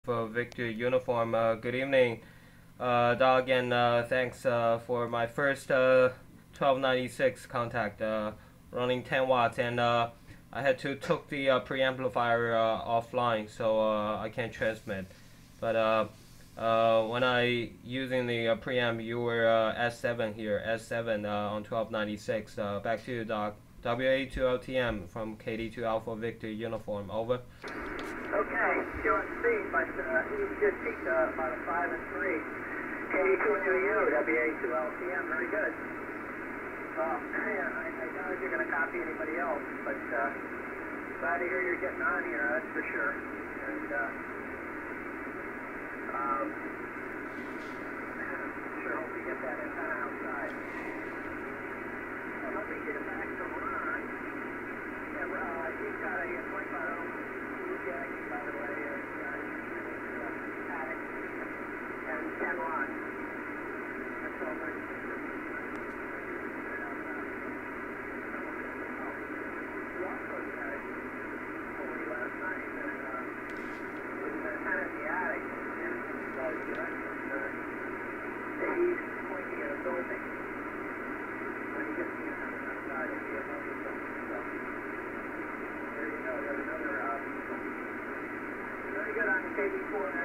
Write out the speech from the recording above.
For Victor Uniform. Good evening, Doug, and thanks for my first 1296 contact, running 10 watts, and I had to took the preamplifier offline, so I can't transmit. But when I using the preamp, you were S7 here, S7 on 1296. Back to you, Doc. WA2LTM from KD2 Alpha Victor Uniform. Over. Okay, showing speed, but he just peaked about a 5 and 3. KD2 new U, WA2LTM, very good. Well, yeah, I doubt if you're going to copy anybody else, but glad to hear you're getting on here, that's for sure. And sure hope you get that antenna outside. Well, let me get it back to Ron. Yeah, well, he's got a 25 ohm yagi, by the way, attic, and 10 watts. That's all very good. We also had only last night that with an antenna in the attic, and it was direction to east, pointing at a building. When you get the antenna outside, it'll be above the building. So there you go. There's another very good on KD4.